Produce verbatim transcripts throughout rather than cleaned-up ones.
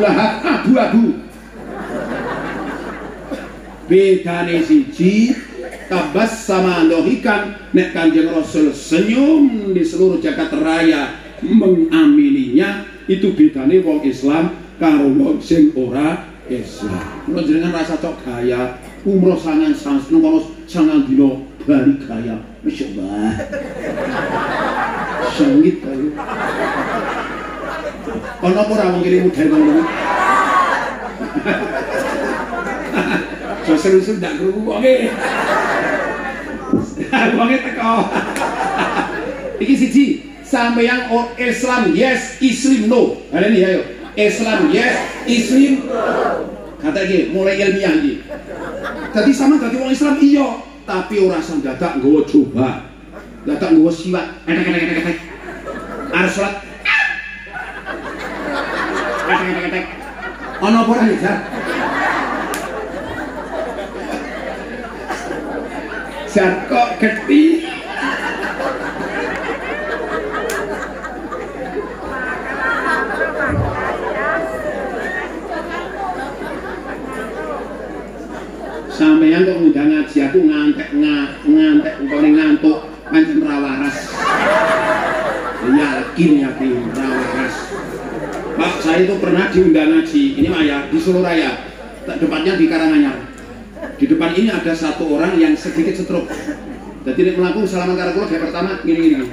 Lahab abu-abu. Bedane siji tabas sama lohikan nek Kanjeng Rasul senyum di seluruh jagat raya mengamininya, itu bedane wong Islam karo wong sing ora Islam. Kula jenengan rasa cok gaya umroh sangang sans nang sangang dino bali gaya masyaallah. Sengit ae. Ono apa ora wong kene model ngono? So seru-seru ndak krungu wonge. Wonge teko. Iki siji, sampeyan Islam yes, Islam no. Haleni ayo. Islam yes, Islam no. Kata iki mulai ilmiah iki. Dadi sama dadi wong Islam iya, tapi ora sang dadak nggawa coba. Dadak nggawa siwak. Etek-etek-etek. Arep salat. Etek-etek-etek. Ono apa ora ya? Jar kok geti. Sampeyan kok ngundang ngaji aku ngantek ngantek engkone ngantuk pancen ra waras. Yakin yakin ra waras. Pak, saya itu pernah diundang ngaji. Ini mah ya di Solo Raya. Tepatnya di Karanganyar. Di depan ini ada satu orang yang sedikit stroke. Jadi dia melakukan salaman karo kula kayak pertama gini-gini.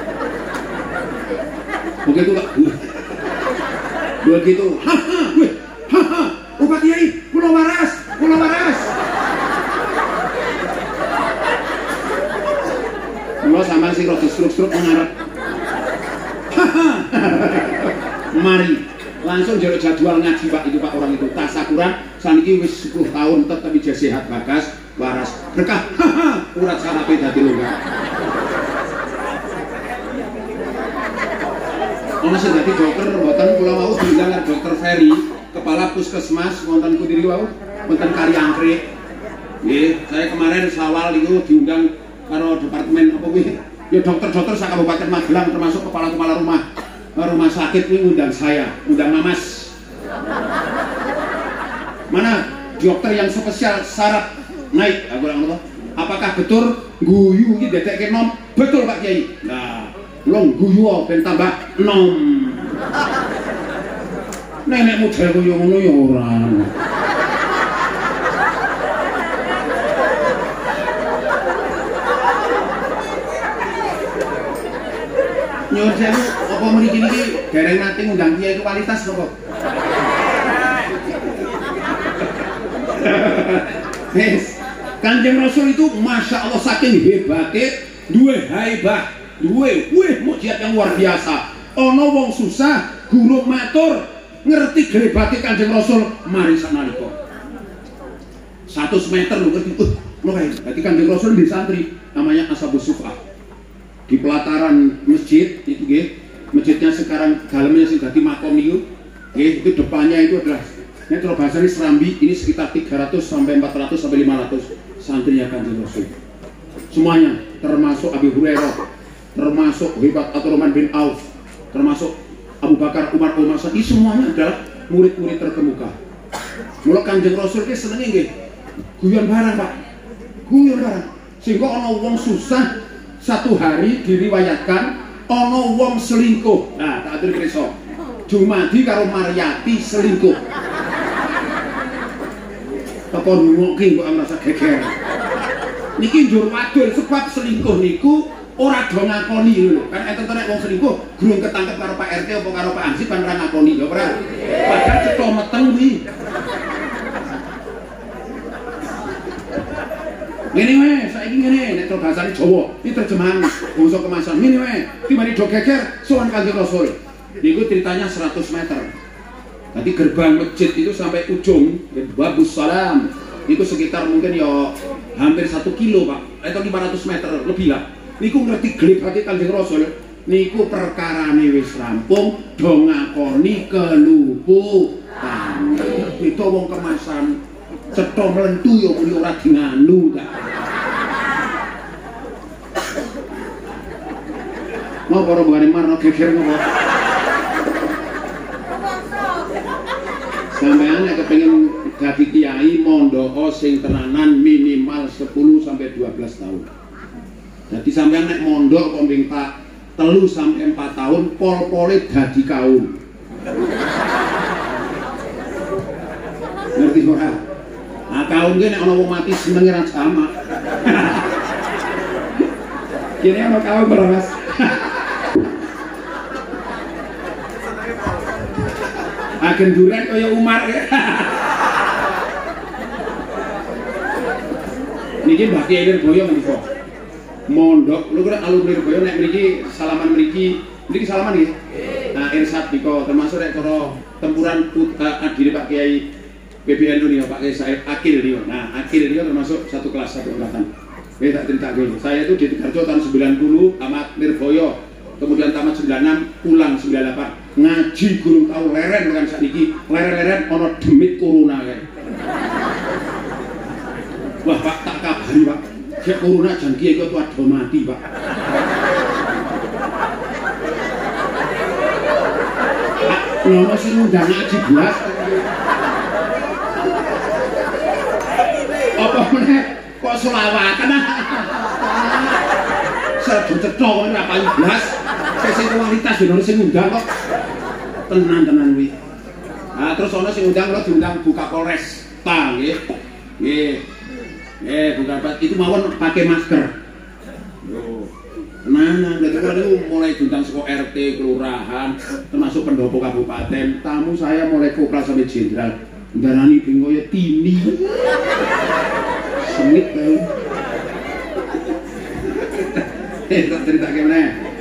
Begitu Pak. Begitu. Haha, gue. Haha, Pak Kiai, kula waras, kula waras. Kula sama sing rada stroke-stroke ngarep. Haha. Mari langsung jarak jadwal ngaji Pak itu Pak orang itu tasakuran saniki wis sepuluh tahun tetap bisa sehat bagas waras berkah haha urat sarape dadi longgar. Ono sing dadi dokter mboten kula mau diundang karo Dokter Ferry kepala puskesmas wonten Kudiri wau wonten Kaliangkrik. Nggih, saya kemarin sawal itu diundang karo departemen apa kuwi ya dokter-dokter sak Kabupaten Magelang termasuk kepala-kepala rumah rumah sakit ini undang saya, undang Mamas. Mana dokter yang spesial syarat naik? Aku bilang apa? Apakah betul guyu ini detek nom? Betul Pak Kiai. Nah, long guyu ben tambah nom. Nenek model guyu ngono ya ora. Nyuwun sewu apa mriki niki dereng nate ngundang kiai kualitas napa? Wis, Kanjeng Rasul itu Masya Allah saking hebatnya duwe haibah, duwe wih mukjizat yang luar biasa. Ono wong susah guru matur ngerti glebate Kanjeng Rasul mari sanalika. seratus meter lho ngerti. Uh, lho kae. Dadi Kanjeng Rasul di santri namanya Ashabus Sufah. Di pelataran masjid itu nggih, masjidnya sekarang dalamnya sing dadi makom niku nggih, itu depannya itu adalah nek kalau bahasane Serambi ini sekitar tiga ratus sampai empat ratus sampai lima ratus santrinya Kanjeng Rasul. Semuanya termasuk Abi Hurairah, termasuk Hebat Abdurrahman bin Auf, termasuk Abu Bakar, Umar, Umar Sadi, semuanya adalah murid-murid terkemuka. Mula Kanjeng Rasul ki senenge nggih guyon barang, Pak. Guyon barang. Sehingga ana wong susah satu hari diriwayatkan ono wong selingkuh. Nah, tak atur pirsa. Jumadi karo Maryati selingkuh. Teko ngoki kok merasa geger. Niki njur wadul sebab selingkuh niku ora do ngakoni lho. Kan enten nek wong selingkuh gurung ketangkep karo Pak R T apa karo Pak Ansip kan ora ngakoni ya ora. Padahal cetha meteng kuwi. Ngene wae, saiki ngene nek to bahasane Jawa, iki terjemahan basa kemasan. Ngene wae, timane do geger sowan Kanjeng Rasul. Niku ceritanya seratus meter. Tadi gerbang masjid itu sampai ujung Babus Salam. Itu sekitar mungkin ya hampir satu kilo Pak, atau lima ratus meter lebih lah. Niku ngerti glebate Kanjeng Rasul. Niku perkarane wis rampung, do ngakoni kelupaan. Itu wong kemasan. Cetha mlentu ya muni ora dinganu ta. Mau para bangane marno geger ngopo. Sampeyan nek kepengin dadi kiai mondok sing tenanan minimal sepuluh sampai dua belas tahun. Jadi sampeyan nek mondok kok minta telu sampai empat tahun pol-pole dadi kaum. Ngerti ora? Nah, kaum ki nek ana wong mati senenge ra sama. Kene ana kaum ora, Mas? Agen duren kaya Umar ya. Niki Mbah Kiai Lirboyo menika. Mondok, lho kira alumni Lirboyo nek mriki salaman mriki, mriki salaman nggih. Nah, Irsad diko termasuk nek cara tempuran adine Pak Kiai B B N niku Pak Kiai Said Akil niku. Nah, Akil niku termasuk satu kelas satu angkatan. Saya tak cerita dulu. Saya itu di Tegarjo tahun sembilan puluh tamat Lirboyo. Kemudian tamat sembilan puluh enam pulang sembilan puluh delapan. Ngaji gurung tahu leren kan sakniki. Leren-leren ana demit corona kae. Wah, Pak tak kabari, Pak. Cek corona jan kiye kok ado mati, Pak. Ngono sing ngundang ngaji blas. Apa meneh kok selawatan? Sedhe cetha kok ora paling blas. Sing kualitas yo sing ngundang kok. Tenan-tenan kuwi. Nah, terus ana sing ngundang kula diundang buka Polres. Ta nggih. Nggih. Eh, bukan Pak, itu mawon pakai masker. Yo. Nah, nah, berarti kalau itu mulai diundang saka R T, kelurahan, termasuk pendopo kabupaten, tamu saya mulai kopral sampai jenderal. Ndarani bingung ya tini. Semit bae. Eh, tak cerita gimana?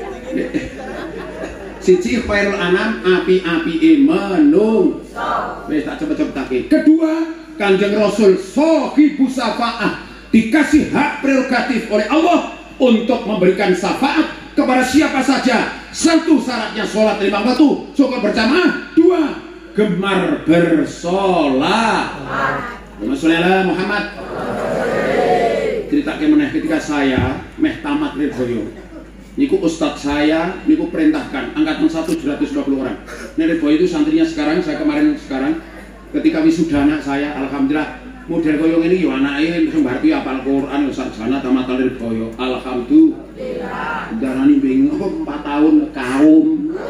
Siji khairul anam api-api menung. Wis tak cepet-cepetake. Kedua, Kanjeng Rasul sohibu syafaat, dikasih hak prerogatif oleh Allah untuk memberikan syafaat kepada siapa saja. Satu, syaratnya sholat lima waktu cukup berjamaah. Dua, gemar bersolat. Allahumma Muhammad. Cerita kemeneh ketika saya meh tamat Lirboyo, niku ustadz saya niku perintahkan angkatan satu tujuh ratus dua puluh orang. Nah, Lirboyo itu santrinya sekarang, saya kemarin sekarang ketika wisuda anak saya, alhamdulillah model koyong ini yo anake sembarti apal Quran, sarjana tamat Lirboyo. Alhamdulillah. Darani bingung kok empat tahun kaum.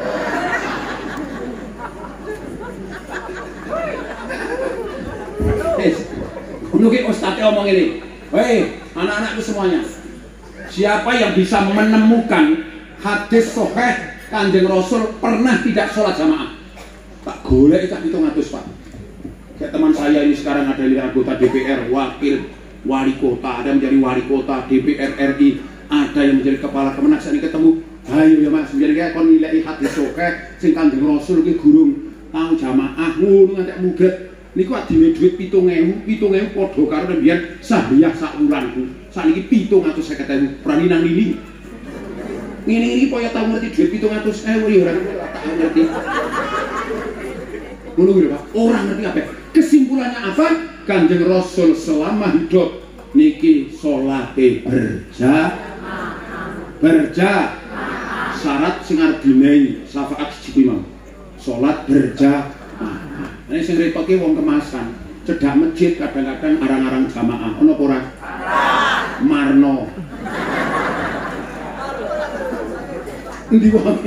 Wes, ngono ki ustaz ngomong ini. Hei, anak-anakku semuanya. Siapa yang bisa menemukan hadis sahih Kanjeng Rasul pernah tidak sholat jamaah? Tak golek cah pitung atus, Pak. Kayak teman saya ini sekarang ada di anggota D P R, wakil wali kota, ada yang menjadi wali kota, D P R R I, ada yang menjadi kepala Kemenak. Saat ini ketemu, ayo ya Mas, menjadi kayak kon nilai hadis sahih sing Kanjeng Rasul ki gurung tahu jamaah ngono nganti muget. Niku adine dhuwit pitung ewu, pitung ewu padha karo mbiyen sahriyah sak wulanku. Sakniki pitung atus seket ewu, prani nang lili. Ngene iki kaya tau ngerti dhuwit pitung atus ewu ya ora tak ngerti. Ngono lho Pak, ora ngerti apa. Kesimpulannya apa? Kanjeng Rasul selama hidup niki salate berjamaah. Berjamaah. Syarat sing arep dinehi syafaat siji kuwi mau. Salat berjamaah. Ini sing repoke wong kemasan, cedak masjid kadang-kadang arang-arang jamaah. Ono apa ora? Marno. Endi wae.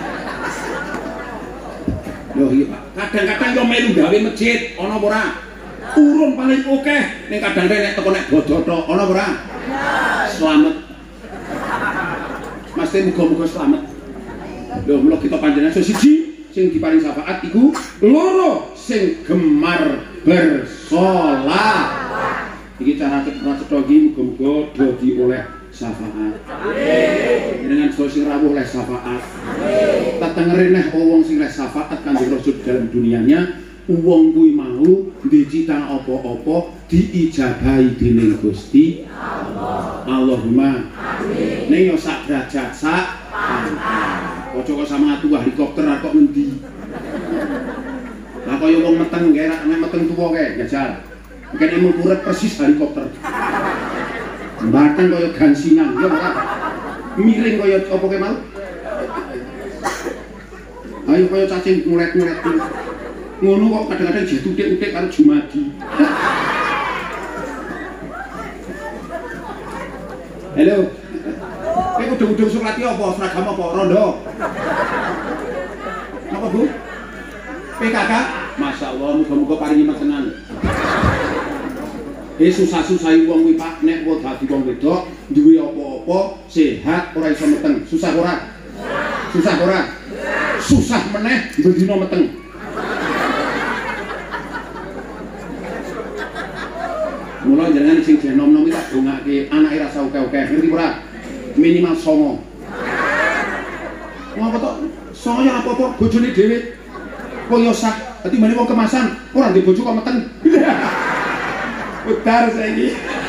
Loh iya Pak, kadang-kadang yo melu gawe masjid, ono apa ora? Urun paling akeh, ning kadang-kadang nek teko nek bodo tok, ono apa ora? Slamet. Mas muga-muga slamet. Lho mulo kita panjenengan siji sing diparing syafaat iku loro sing gemar bersolat. Iki cara cetha iki muga-muga dadi oleh syafaat. Amin. Dengan sing rawuh oleh syafaat. Amin. Tatengere neh wong sing oleh syafaat Kanjeng Rasul dalam dunianya, wong kuwi mau dicita apa-apa diijabahi dening Gusti Allah. Allahumma amin. Ning yo sak derajat sak pangkat. Ojo kok sama tuwa helikopter kok ngendi. Lah kaya wong meteng kae nek meteng tuwa kae jajal. Mungkin ilmu kurang persis helikopter. Batang kaya gansingan, ya ora. Miring kaya apa kae mau? Ayo kaya cacing ngulet-ngulet. Ngono kok kadang-kadang jatuh utik-utik karo Jumadi. Halo. Kowe kudu-kudu Sukrati apa? Seragam apa? Rondo. Apa, Bu? P K K? Masya Allah, muga-muga paringi metenan. Eh susah-susahi wong kuwi Pak, nek wong dadi wong wedok, duwe apa-apa, sehat ora iso meteng. Susah ora? Susah ora? Susah meneh bendina meteng. Mula jenengan sing jenom-nom iki tak dongake anake rasa oke-oke, ngerti ora? Minimal songo. Ngapa tok? Songo ya apa-apa, bojone dhewe. Kok yo sah, dadi meneh wong kemasan, ora ndek bojo kok meteng. Putar saiki.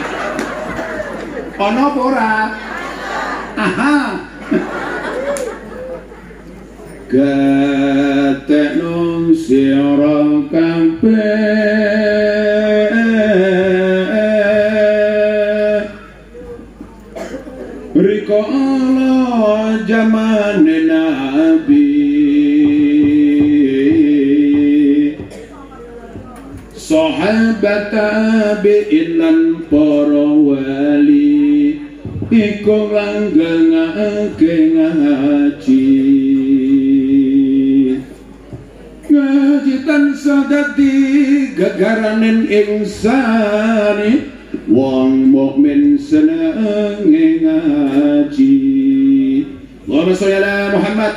Ono apa ora? Aha. Gatekno sira kabeh riko ala jamane nabi sahabat tabi'in lan para wali iku langgengake ngaji ngaji tansah dadi gegaranen insani wong mukmin senenge ngaji. Allahumma sholli ala Muhammad.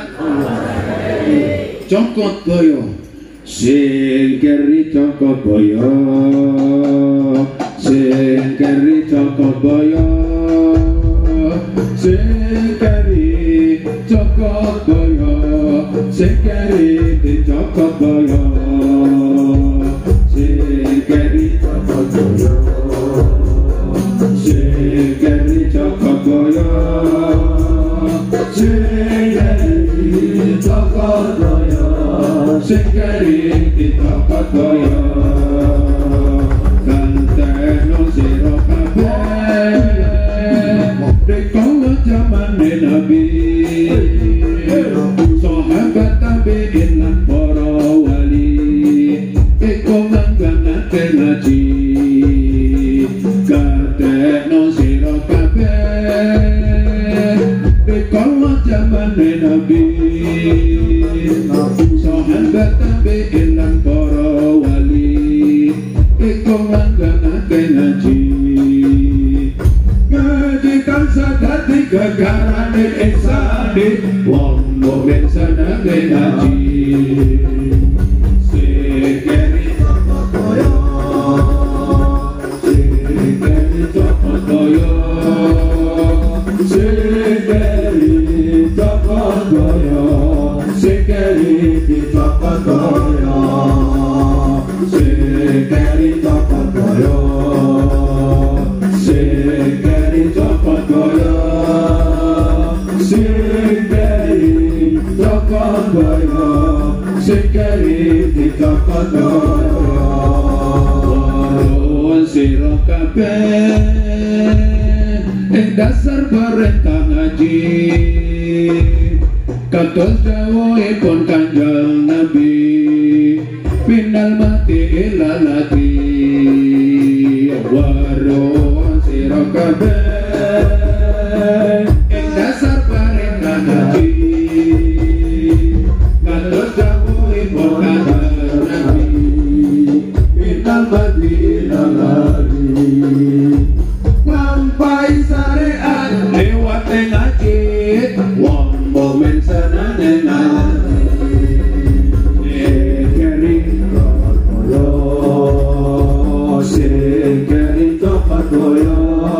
Cokot boyo sing keri cokot boyo sing keri cokot boyo sing keri cokot boyo sing keri cokot boyo sing keri cokot boyo sing keri cokot boyo sing keri cokot boyo sing keri cokot boyo kanteno sira kabeh rikala jamane nabi sahabat tabi'in lan para wali iku mangganake ngaji katekno sira kabeh rikala jamane nabi sahabat tabi'in lan para wali iku mangganake ngaji ngaji tansah dadi gegarane insani wong mukmin senenge ngaji sikeri cokot boyo sikeri cokot boyo sikeri cokot boyo sikeri cokot boyo sikeri cokot boyo sikeri cokot boyo sikeri cokot boyo sikeri cokot boyo warung sira kabeh ing dasar perintah ngaji kados dawuhipun Kanjeng Nabi minal mati ilal lati warung sira kabeh ing dasar perintah ngaji kados dawuhipun Kanjeng Nabi minal mati ilal lati lampai syariat lewat ngaji wong mukmin senenge ngaji sikeri cokot boyo sikeri cokot boyo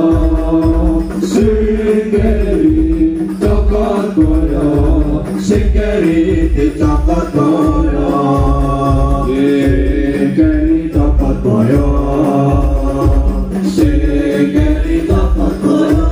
sikeri cokot boyo sikeri cokot boyo sikeri cokot boyo sikeri cokot boyo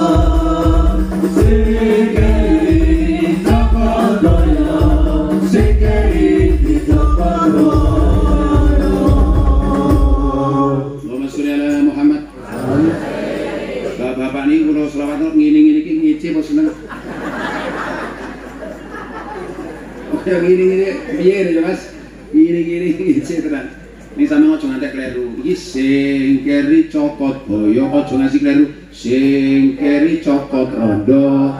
sikeri cokot boyo sikeri cokot boyo. Allahumma sholli ala Muhammad. Bapak-bapak ini kalau selawat ngini-ngini iki ngece apa seneng? Yang ngini-ngini piye ya Mas? gini-gini gitu tenan. Ini sama ojo ngantek kleru. Iki sing keri cokot boyo ojo ngasih kleru. Sing keri cokot rondo.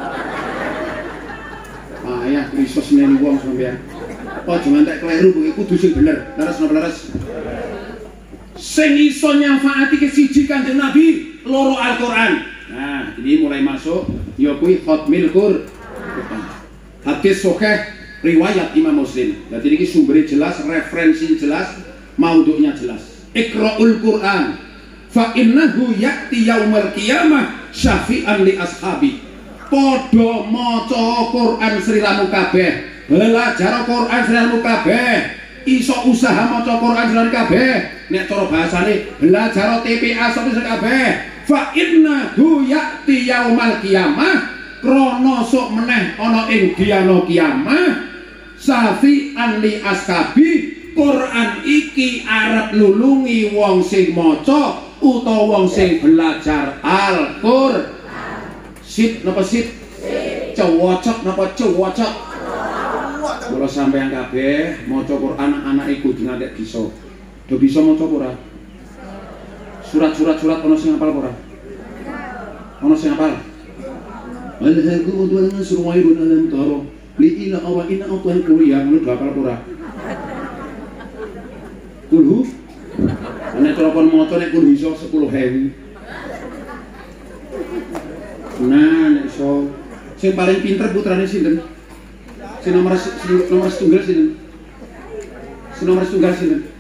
Ayah Kristus neni wong sampean. Ojo ngantek kleru kuwi kudu sing bener. Leres napa leres? Sing iso nyafaati ke siji Kanjeng Nabi, loro Al-Qur'an. Nah, ini mulai masuk ya kuwi khatmil Qur'an. Hadis sahih riwayat Imam Muslim. Jadi ini sumbernya jelas, referensi jelas, maudhu'nya jelas. Iqra'ul Qur'an fa innahu ya'ti yaumil qiyamah syafi'an li ashabi. Podo maca Quran sriramu kabeh, belajar Quran sriramu kabeh, iso usaha maca Quran sriramu kabeh. Nek cara bahasane belajar T P A sapa kabeh. Fa innahu ya'ti yaumal qiyamah, krana sok meneh ana ing dina kiamah, syafi'an li ashabi. Quran iki arep nulungi wong sing maca utawa wong sing belajar Al-Qur'an. Sit napa sit? Cowocok napa cowocok? Kalau sampeyan kabeh maca Quran anak iku ngantek bisa. Do bisa maca ora? Surat-surat surat ana sing hafal ora? Ana sing hafal? Alhaqu wa nasru wa ibn alam taro li ila awa inna autan kuliah ngono hafal ora? Kulhu? Nek telepon maca nek kulhu iso sepuluh ribu. Nah, nek iso sing paling pinter putrane sinten? Sing nomor sing nomor setunggal sinten? Sing nomor setunggal sinten?